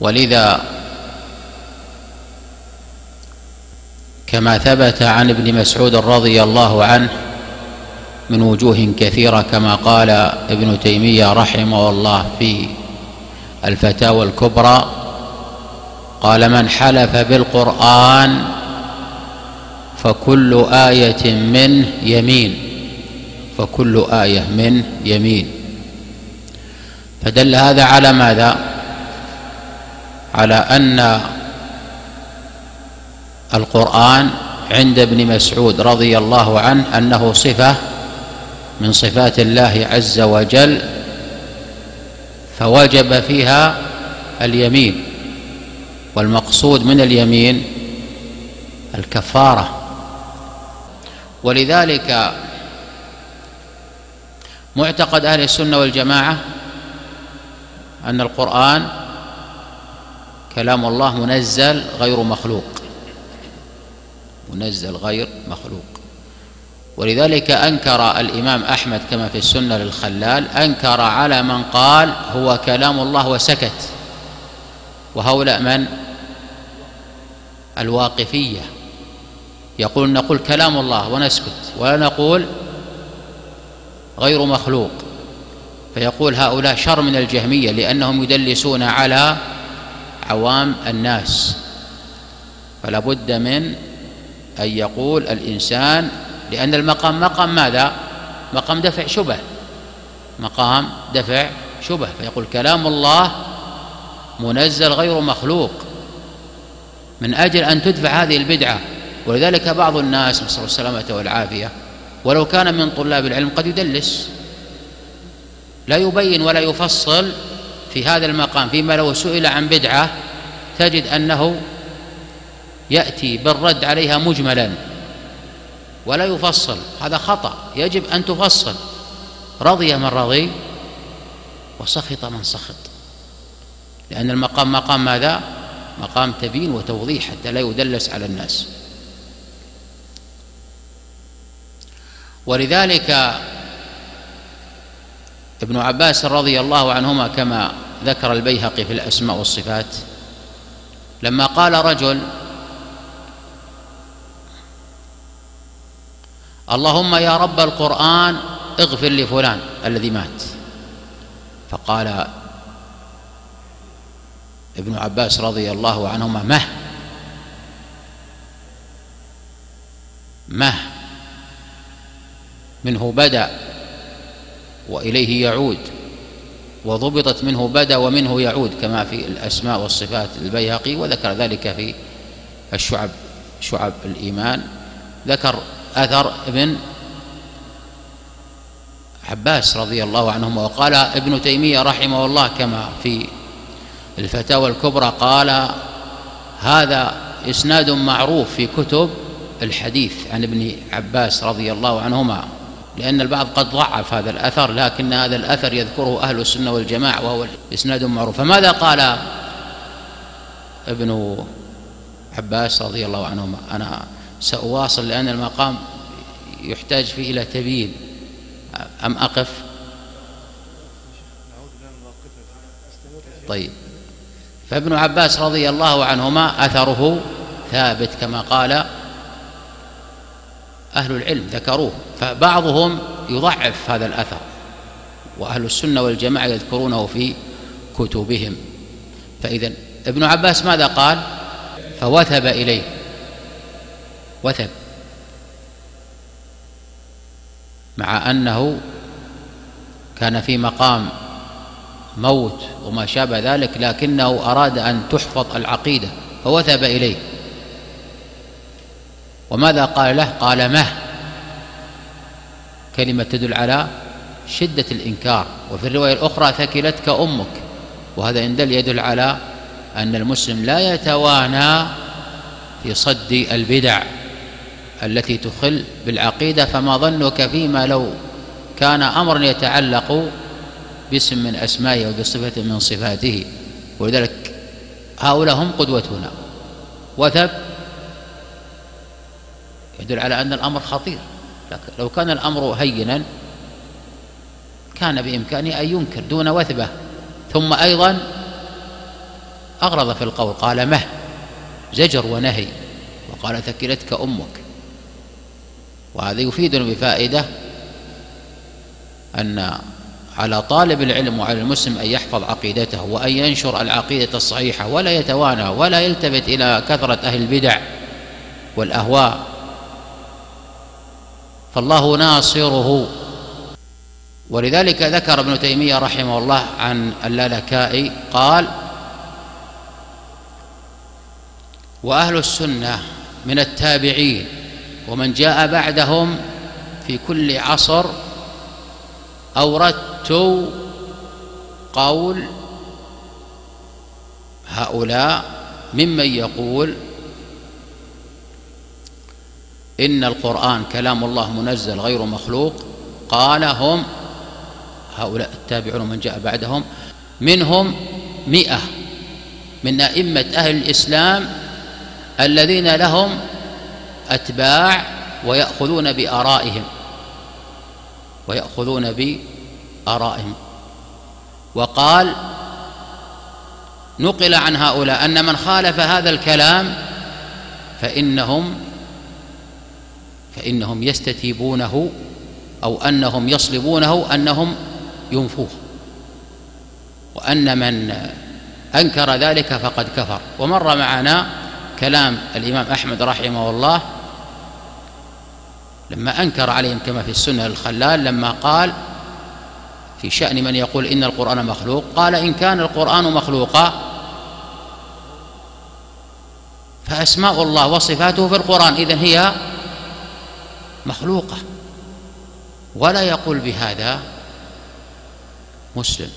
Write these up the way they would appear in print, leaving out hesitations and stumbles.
ولذا كما ثبت عن ابن مسعود رضي الله عنه من وجوه كثيرة، كما قال ابن تيمية رحمه الله في الفتاوى الكبرى، قال: من حلف بالقرآن فكل آية منه يمين، فكل آية منه يمين. فدل هذا على ماذا؟ على أن القرآن عند ابن مسعود رضي الله عنه أنه صفة من صفات الله عز وجل، فوجب فيها اليمين، والمقصود من اليمين الكفارة. ولذلك معتقد أهل السنة والجماعة أن القرآن كلام الله منزل غير مخلوق، منزل غير مخلوق. ولذلك أنكر الإمام أحمد كما في السنة للخلال، أنكر على من قال هو كلام الله وسكت، وهؤلاء من؟ الواقفية، نقول كلام الله ونسكت ولا نقول غير مخلوق. فيقول هؤلاء شر من الجهمية، لأنهم يدلسون على عوام الناس. فلا بد من أن يقول الإنسان، لأن المقام مقام ماذا؟ مقام دفع شبه، مقام دفع شبه. فيقول كلام الله منزل غير مخلوق، من أجل أن تدفع هذه البدعة. ولذلك بعض الناس نسأل الله السلامة والعافية ولو كان من طلاب العلم قد يدلس، لا يبين ولا يفصل في هذا المقام، فيما لو سئل عن بدعة تجد أنه يأتي بالرد عليها مجملا ولا يفصل. هذا خطأ، يجب أن تفصل. رضي من رضي وسخط من سخط، لأن المقام مقام ماذا؟ مقام تبيين وتوضيح حتى لا يدلس على الناس. ولذلك ابن عباس رضي الله عنهما كما ذكر البيهقي في الأسماء والصفات، لما قال رجل: اللهم يا رب القرآن اغفر لفلان الذي مات، فقال ابن عباس رضي الله عنهما: مه منه بدأ وإليه يعود، وضبطت منه بدأ ومنه يعود، كما في الأسماء والصفات البيهقي، وذكر ذلك في شعب الإيمان. ذكر أثر ابن عباس رضي الله عنهما. وقال ابن تيمية رحمه الله كما في الفتاوى الكبرى، قال: هذا إسناد معروف في كتب الحديث عن ابن عباس رضي الله عنهما، لأن البعض قد ضعف هذا الأثر، لكن هذا الأثر يذكره أهل السنة والجماعة وهو إسناد معروف. فماذا قال ابن عباس رضي الله عنهما؟ أنا سأواصل لأن المقام يحتاج فيه إلى تبيين، أم أقف؟ طيب. فابن عباس رضي الله عنهما أثره ثابت كما قال أهل العلم، ذكروه. فبعضهم يضعف هذا الأثر، وأهل السنة والجماعة يذكرونه في كتبهم. فإذا ابن عباس ماذا قال؟ فوثب إليه، وثب، مع أنه كان في مقام موت وما شابه ذلك، لكنه أراد أن تحفظ العقيدة فوثب إليه. وماذا قال له؟ قال: مه، كلمة تدل على شدة الإنكار. وفي الرواية الأخرى: ثكلتك أمك. وهذا يدل على أن المسلم لا يتوانى في صد البدع التي تخل بالعقيدة. فما ظنك فيما لو كان أمرا يتعلق باسم من أسمائه وبصفة من صفاته؟ ولذلك هؤلاء هم قدوتنا. وثب يدل على أن الأمر خطير، لو كان الأمر هينا كان بإمكانه أن ينكر دون وثبة. ثم أيضا أغرض في القول، قال مه، زجر ونهي، وقال ثكلتك أمك. وهذا يفيدنا بفائدة أن على طالب العلم وعلى المسلم أن يحفظ عقيدته وأن ينشر العقيدة الصحيحة ولا يتوانى ولا يلتفت إلى كثرة أهل البدع والأهواء، فالله ناصره. ولذلك ذكر ابن تيمية رحمه الله عن اللالكائي قال: وأهل السنة من التابعين ومن جاء بعدهم في كل عصر أوردت قول هؤلاء ممن يقول إن القرآن كلام الله منزل غير مخلوق. قال هم هؤلاء التابعون من جاء بعدهم منهم 100 من أئمة أهل الإسلام الذين لهم أتباع ويأخذون بآرائهم. وقال: نقل عن هؤلاء أن من خالف هذا الكلام فإنهم يستتيبونه أو أنهم يصلبونه، أنهم ينفوه، وأن من أنكر ذلك فقد كفر. ومر معنا كلام الإمام أحمد رحمه الله لما أنكر عليهم كما في السنة الخلال، لما قال في شأن من يقول إن القرآن مخلوق، قال: إن كان القرآن مخلوقا فأسماء الله وصفاته في القرآن إذن هي مخلوقة. ولا يقول بهذا مسلم،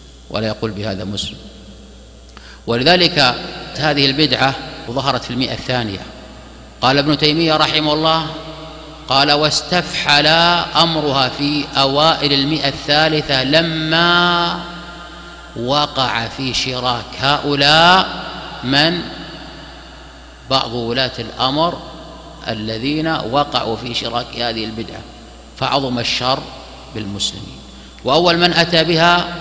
ولذلك هذه البدعة ظهرت في 100 الثانية. قال ابن تيمية رحمه الله قال: واستفحل أمرها في أوائل 100 الثالثة لما وقع في شراك هؤلاء من بعض ولاة الأمر الذين وقعوا في شراك هذه البدعة، فعظم الشر بالمسلمين. وأول من أتى بها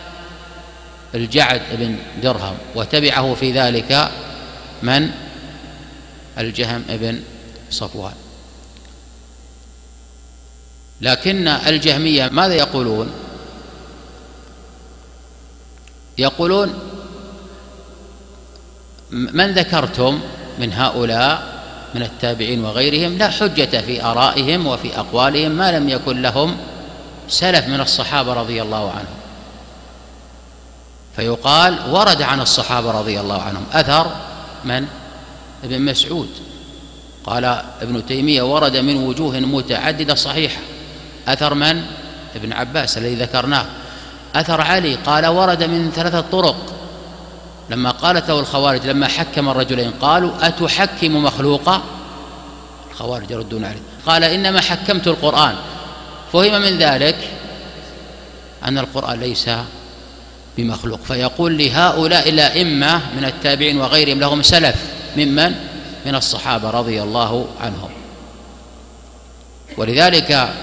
الجعد بن درهم، وتبعه في ذلك من؟ الجهم بن صفوان. لكن الجهمية ماذا يقولون؟ يقولون: من ذكرتم من هؤلاء من التابعين وغيرهم لا حجة في آرائهم وفي أقوالهم ما لم يكن لهم سلف من الصحابة رضي الله عنهم. فيقال: ورد عن الصحابة رضي الله عنهم أثر من؟ ابن مسعود. قال ابن تيمية: ورد من وجوه متعددة صحيحة. أثر من؟ ابن عباس الذي ذكرناه. أثر علي قال: ورد من 3 طرق. لما قالت له الخوارج لما حكم الرجلين قالوا: أتحكم مخلوقا؟ الخوارج يردون عليه، قال: إنما حكمت القرآن. فهم من ذلك أن القرآن ليس بمخلوق. فيقول لهؤلاء الأئمة من التابعين وغيرهم لهم سلف ممن؟ من الصحابة رضي الله عنهم. ولذلك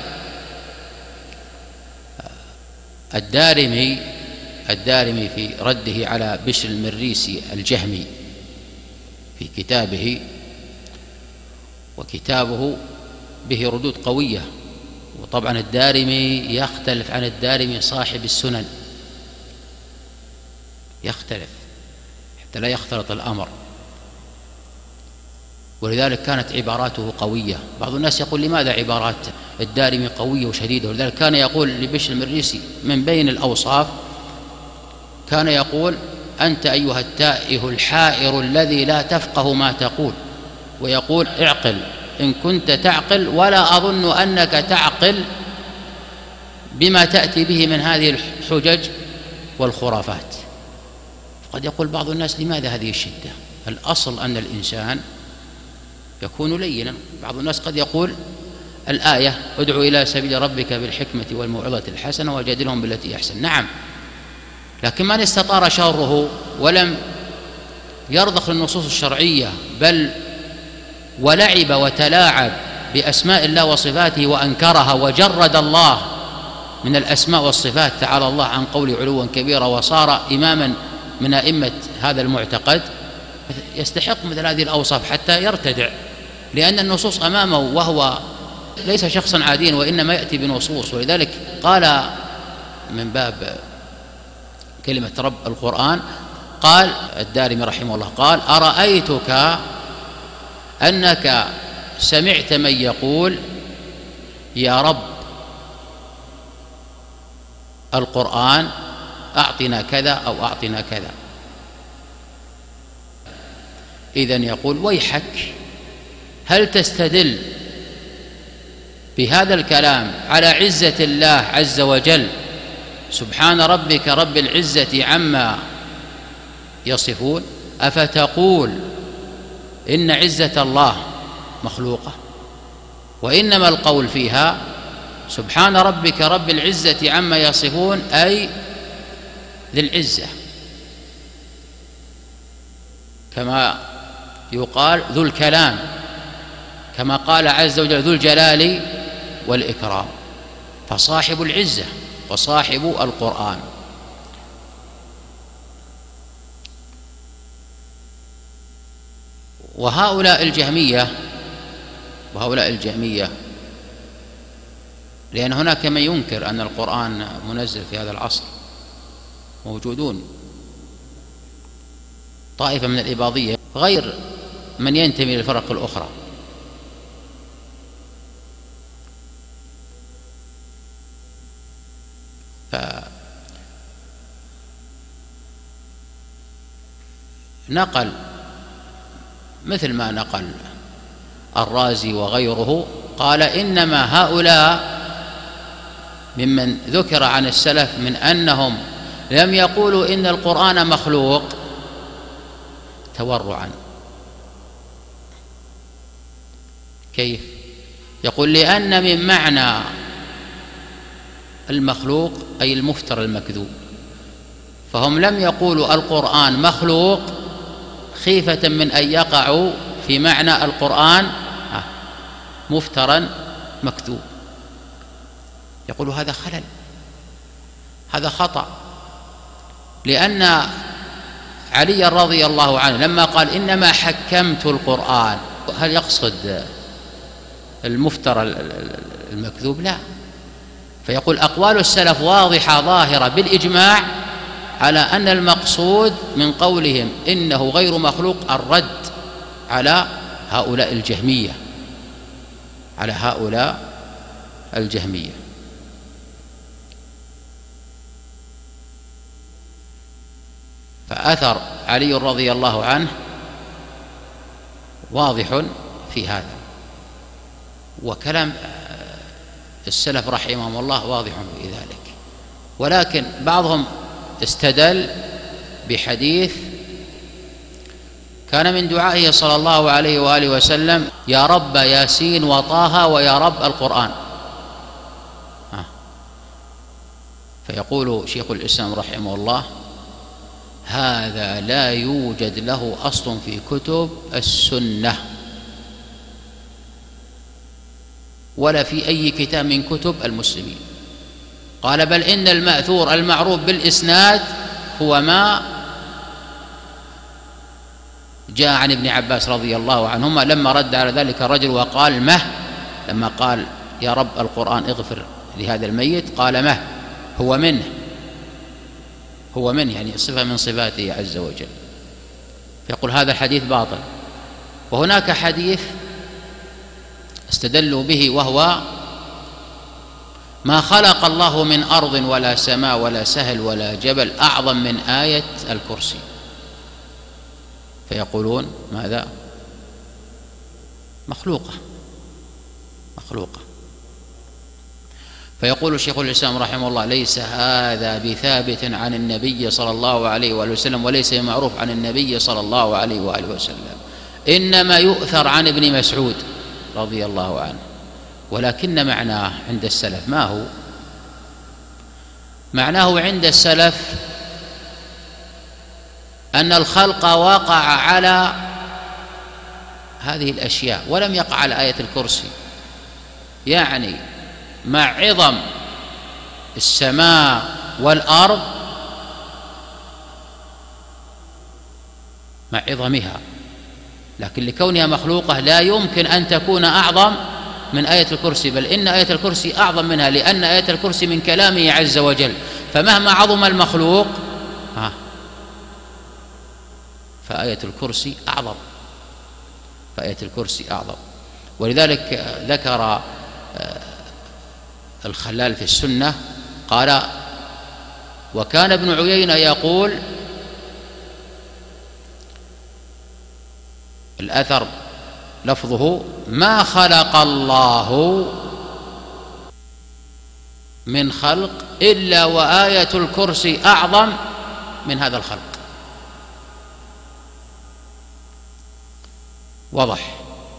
الدارمي في رده على بشر المريسي الجهمي في كتابه، وكتابه به ردود قوية، وطبعا الدارمي يختلف عن الدارمي صاحب السنن، يختلف حتى لا يختلط الأمر. ولذلك كانت عباراته قوية. بعض الناس يقول: لماذا عبارات الدارمي قوية وشديدة؟ ولذلك كان يقول لبشر المريسي من بين الأوصاف، كان يقول: أنت أيها التائه الحائر الذي لا تفقه ما تقول. ويقول: اعقل إن كنت تعقل، ولا أظن أنك تعقل بما تأتي به من هذه الحجج والخرافات. قد يقول بعض الناس: لماذا هذه الشدة؟ الأصل أن الإنسان يكون لينا. بعض الناس قد يقول الآية: ادعو إلى سبيل ربك بالحكمة والموعظة الحسنة وجادلهم بالتي أحسن. نعم، لكن من استطار شره ولم يرضخ للنصوص الشرعية بل ولعب وتلاعب بأسماء الله وصفاته وأنكرها وجرد الله من الأسماء والصفات، تعالى الله عن قول علوا كبيرا، وصار إماما من أئمة هذا المعتقد يستحق مثل هذه الأوصاف حتى يرتدع، لأن النصوص أمامه وهو ليس شخصا عاديا وإنما يأتي بنصوص. ولذلك قال من باب كلمة رب القرآن، قال الدارمي رحمه الله قال: أرأيتك أنك سمعت من يقول يا رب القرآن أعطنا كذا أو أعطنا كذا، إذن يقول: ويحك، هل تستدل بهذا الكلام على عزة الله عز وجل سبحان ربك رب العزة عما يصفون؟ أفتقول إن عزة الله مخلوقة، وإنما القول فيها سبحان ربك رب العزة عما يصفون أي ذي العزة، كما يقال ذو الكلام، كما قال عز وجل ذو الجلال والإكرام، فصاحب العزة وصاحب القرآن. وهؤلاء الجهمية لأن هناك من ينكر أن القرآن منزل في هذا العصر موجودون، طائفة من الإباضية غير من ينتمي للفرق الأخرى. فنقل مثل ما نقل الرازي وغيره، قال: إنما هؤلاء ممن ذكر عن السلف من أنهم لم يقولوا إن القرآن مخلوق تورعا. كيف؟ يقول: لأن من معنى المخلوق أي المفترى المكذوب، فهم لم يقولوا القرآن مخلوق خيفة من أن يقعوا في معنى القرآن مفترى مكذوب. يقول: هذا خلل، هذا خطأ، لأن علي رضي الله عنه لما قال إنما حكمت القرآن، هل يقصد المفترى المكذوب؟ لا. فيقول: أقوال السلف واضحة ظاهرة بالإجماع على أن المقصود من قولهم إنه غير مخلوق الرد على هؤلاء الجهمية. فأثر علي رضي الله عنه واضح في هذا، وكلام السلف رحمهم الله واضح في ذلك. ولكن بعضهم استدل بحديث كان من دعائه صلى الله عليه وآله وسلم: يا رب ياسين وطه ويا رب القرآن. فيقول شيخ الإسلام رحمه الله: هذا لا يوجد له أصل في كتب السنة ولا في أي كتاب من كتب المسلمين. قال: بل إن المأثور المعروف بالإسناد هو ما جاء عن ابن عباس رضي الله عنهما لما رد على ذلك الرجل وقال: مه، لما قال يا رب القرآن اغفر لهذا الميت، قال: مه، هو منه يعني صفة من صفاته عز وجل. فيقول هذا الحديث باطل. وهناك حديث استدلوا به، وهو: ما خلق الله من أرض ولا سماء ولا سهل ولا جبل أعظم من آية الكرسي. فيقولون ماذا؟ مخلوقة. فيقول شيخ الإسلام رحمه الله: ليس هذا بثابت عن النبي صلى الله عليه وآله وسلم، وليس معروف عن النبي صلى الله عليه وآله وسلم، إنما يؤثر عن ابن مسعود رضي الله عنه. ولكن معناه عند السلف ما هو؟ معناه عند السلف أن الخلق وقع على هذه الأشياء ولم يقع على آية الكرسي، يعني مع عظم السماء والأرض مع عظمها، لكن لكونها مخلوقة لا يمكن أن تكون أعظم من آية الكرسي، بل إن آية الكرسي أعظم منها، لأن آية الكرسي من كلامه عز وجل، فمهما عظم المخلوق فآية الكرسي أعظم، فآية الكرسي أعظم. ولذلك ذكر الخلال في السنة قال: وكان ابن عيينة يقول، الأثر لفظه: ما خلق الله من خلق إلا وآية الكرسي أعظم من هذا الخلق. واضح.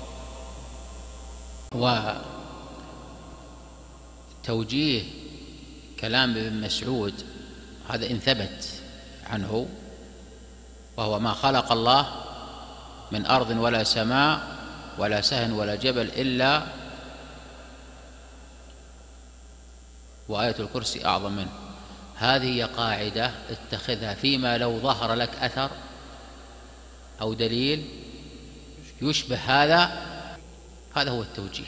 وتوجيه كلام ابن مسعود هذا إن ثبت عنه، وهو: ما خلق الله من أرض ولا سماء ولا سهن ولا جبل إلا وآية الكرسي أعظم منه. هذه قاعدة اتخذها فيما لو ظهر لك أثر أو دليل يشبه هذا هو التوجيه.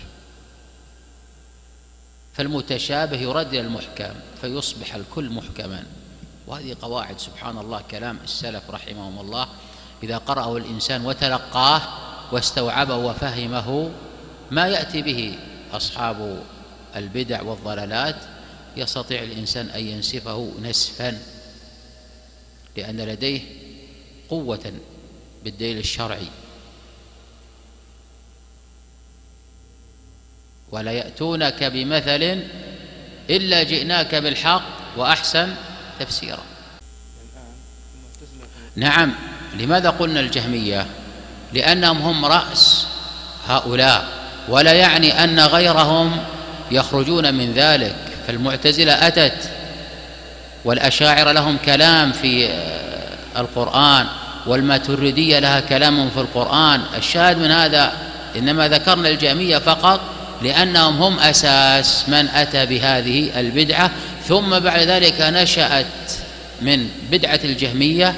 فالمتشابه يرد إلى المحكم فيصبح الكل محكما. وهذه قواعد سبحان الله كلام السلف رحمهم الله، إذا قرأه الإنسان وتلقاه واستوعبه وفهمه ما يأتي به أصحاب البدع والضلالات، يستطيع الإنسان أن ينسفه نسفا، لأن لديه قوة بالدليل الشرعي. ولا يأتونك بمثل إلا جئناك بالحق وأحسن تفسيرا. نعم. لماذا قلنا الجهمية؟ لأنهم هم رأس هؤلاء، ولا يعني أن غيرهم يخرجون من ذلك. فالمعتزلة أتت، والأشاعرة لهم كلام في القرآن، والماتريدية لها كلام في القرآن. الشاهد من هذا إنما ذكرنا الجهمية فقط لأنهم هم أساس من أتى بهذه البدعة، ثم بعد ذلك نشأت من بدعة الجهمية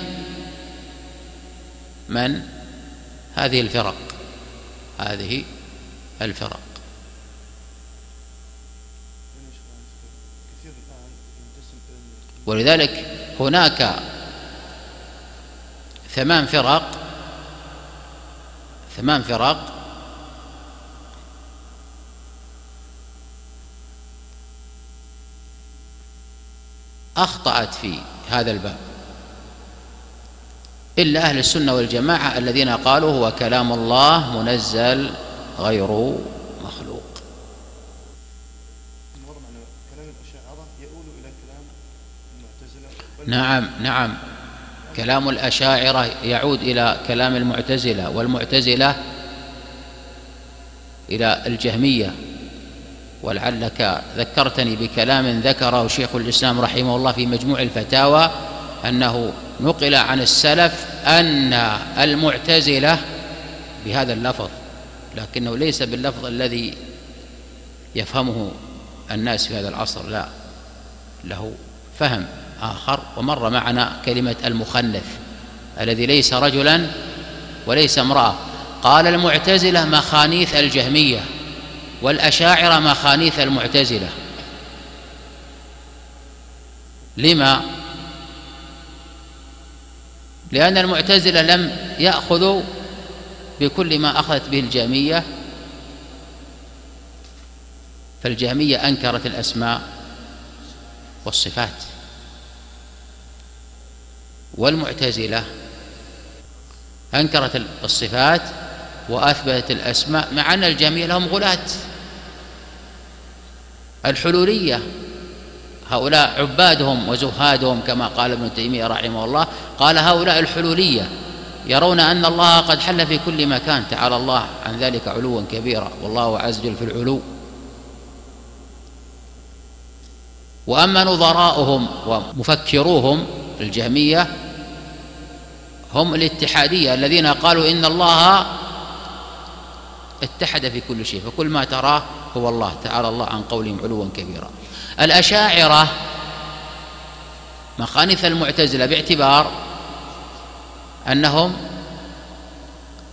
من هذه الفرق. ولذلك هناك 8 فرق أخطأت في هذا الباب، إلا أهل السنة والجماعة الذين قالوا هو كلام الله منزل غير مخلوق. نعم. كلام الأشاعرة يعود إلى كلام المعتزلة، والمعتزلة إلى الجهمية. ولعلك ذكرتني بكلام ذكره شيخ الإسلام رحمه الله في مجموع الفتاوى، أنه نقل عن السلف أن المعتزلة بهذا اللفظ، لكنه ليس باللفظ الذي يفهمه الناس في هذا العصر، لا، له فهم آخر. ومر معنا كلمة المخنث الذي ليس رجلا وليس امرأة. قال المعتزلة مخانيث الجهمية، والأشاعرة مخانيث المعتزلة. لما؟ لأن المعتزلة لم يأخذوا بكل ما أخذت به الجهمية، فالجهمية أنكرت الأسماء والصفات، والمعتزلة أنكرت الصفات وأثبتت الأسماء، مع أن الجهمية لهم غلاة. الحلولية هؤلاء عبادهم وزهادهم، كما قال ابن تيمية رحمه الله، قال هؤلاء الحلولية يرون أن الله قد حل في كل مكان، تعالى الله عن ذلك علوا كبيرا، والله عز وجل في العلو. وأما نظراؤهم ومفكروهم الجهمية هم الاتحادية الذين قالوا إن الله اتحد في كل شيء، فكل ما تراه هو الله، تعالى الله عن قولهم علوا كبيرا. الأشاعرة مخانث المعتزلة باعتبار أنهم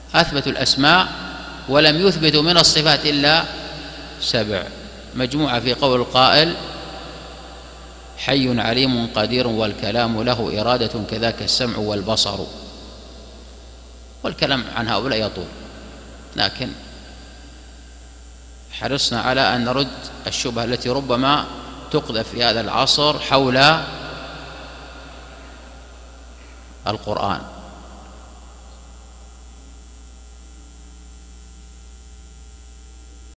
أثبتوا الأسماء ولم يثبتوا من الصفات إلا 7 مجموعة في قول القائل حي عليم قدير والكلام له إرادة كذاك السمع والبصر. والكلام عن هؤلاء يطول، لكن حرصنا على أن نرد الشبهة التي ربما تقذف في هذا العصر حول القرآن.